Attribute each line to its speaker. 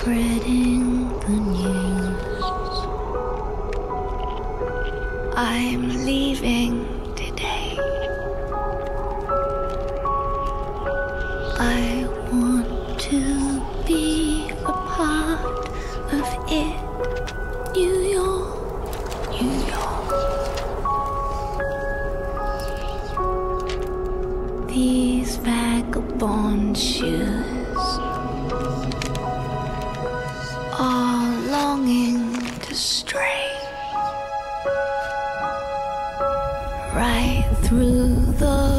Speaker 1: spreading the news. I'm leaving today. I want to be a part of it. New York, New York. These vagabond shoes are longing to stray right through the